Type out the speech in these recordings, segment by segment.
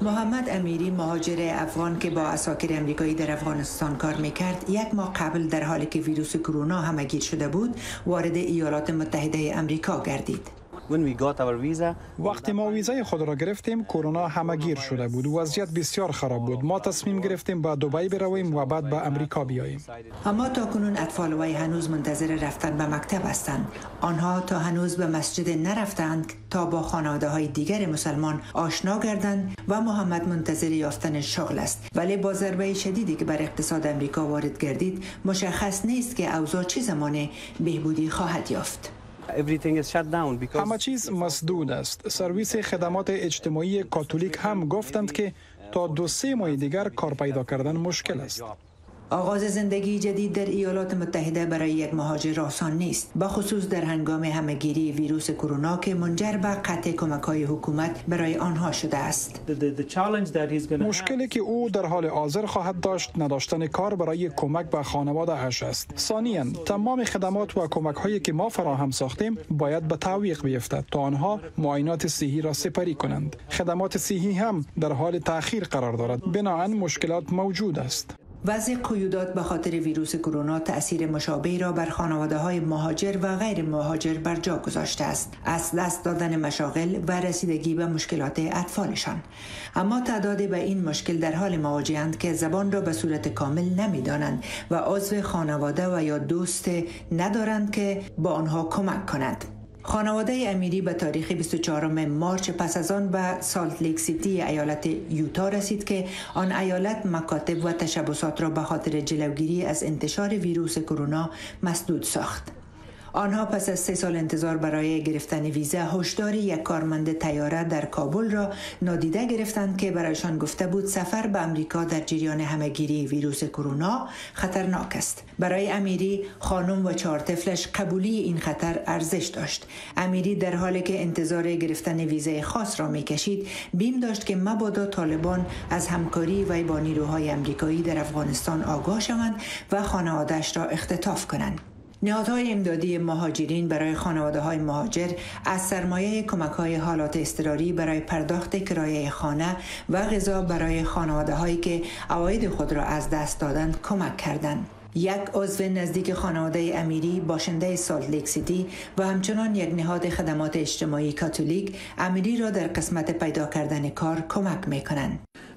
محمد امیری مهاجر افغان که با عساکر امریکایی در افغانستان کار میکرد، یک ماه قبل در حالی که ویروس کرونا همه‌گیر شده بود وارد ایالات متحده امریکا گردید. وقتی ما ویزای خود را گرفتیم کرونا همه‌گیر شده بود. وضعیت بسیار خراب بود. ما تصمیم گرفتیم به دبی برویم و بعد به امریکا بیاییم. اما تاکنون اطفال وی هنوز منتظر رفتن به مکتب هستند. آنها تا هنوز به مسجد نرفتند تا با خانواده‌های دیگر مسلمان آشنا گردند و محمد منتظر یافتن شغل است. ولی با ضربه شدیدی که بر اقتصاد امریکا وارد گردید مشخص نیست که اوضاع چه زمان بهبودی خواهد یافت. همه چیز مسدود است. سرویس خدمات اجتماعی کاتولیک هم گفتند که تا 2-3 ماه دیگر کار پیدا کردن مشکل است. آغاز زندگی جدید در ایالات متحده برای یک مهاجر آسان نیست، بخصوص در هنگام همه‌گیری ویروس کرونا که منجر به قطع کمک‌های حکومت برای آنها شده است. مشکلی که او در حال حاضر خواهد داشت نداشتن کار برای کمک به خانواده اش است. ثانیاً تمام خدمات و کمک‌هایی که ما فراهم ساختیم باید به تعویق بیفتد تا آنها معاینات صحی را سپری کنند. خدمات صحی هم در حال تأخیر قرار دارد. بنابراین مشکلات موجود است. وضع قیودات به خاطر ویروس کرونا تأثیر مشابهی را بر خانواده‌های مهاجر و غیر مهاجر بر جا گذاشته است، از دست دادن مشاغل و رسیدگی به مشکلات اطفالشان. اما تعدادی به این مشکل در حال مواجه‌اند که زبان را به صورت کامل نمی‌دانند و عضو خانواده و یا دوست ندارند که با آنها کمک کند. خانواده امیری به تاریخ 24 مارس پس از آن به سالت لیک سیتی ایالت یوتا رسید که آن ایالت مکاتب و تشبثات را به خاطر جلوگیری از انتشار ویروس کرونا مسدود ساخت. آنها پس از 3 سال انتظار برای گرفتن ویزا هشدار یک کارمند طیاره در کابل را نادیده گرفتند که برایشان گفته بود سفر به امریکا در جریان همه‌گیری ویروس کرونا خطرناک است. برای امیری، خانم و 4 طفلش قبولی این خطر ارزش داشت. امیری در حالی که انتظار گرفتن ویزای خاص را می‌کشید، بیم داشت که مبادا طالبان از همکاری وی با نیروهای امریکایی در افغانستان آگاه شوند و خانواده‌اش را اختطاف کنند. نهادهای امدادی مهاجرین برای خانواده‌های مهاجر از سرمایه کمک‌های حالات اضطراری برای پرداخت کرایه خانه و غذا برای خانواده‌هایی که عواید خود را از دست دادند کمک کردند. یک عضو نزدیک خانواده امیری باشنده سالت لیک سیتی و همچنان یک نهاد خدمات اجتماعی کاتولیک امیری را در قسمت پیدا کردن کار کمک می‌کنند.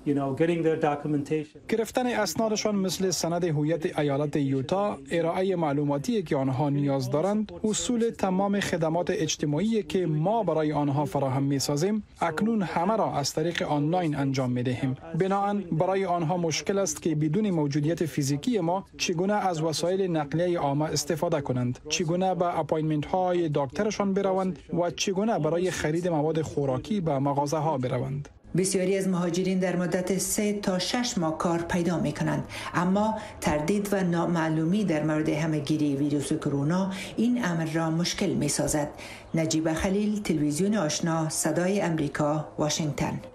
گرفتن اسنادشان مثل سند هویت ایالت یوتا، ارائه معلوماتی که آنها نیاز دارند، اصول تمام خدمات اجتماعی که ما برای آنها فراهم می‌سازیم، اکنون همه را از طریق آنلاین انجام می‌دهیم. بنابراین برای آنها مشکل است که بدون موجودیت فیزیکی ما چگونه از وسایل نقلیه عامه استفاده کنند، چگونه به اپاینتمنت های دکترشان بروند و چگونه برای خرید مواد خوراکی به مغازه ها بروند. بسیاری از مهاجرین در مدت 3 تا 6 ماه کار پیدا می کنند، اما تردید و نامعلومی در مورد همه‌گیری ویروس کرونا این امر را مشکل می سازد. نجیب خلیل، تلویزیون آشنا، صدای امریکا، واشنگتن.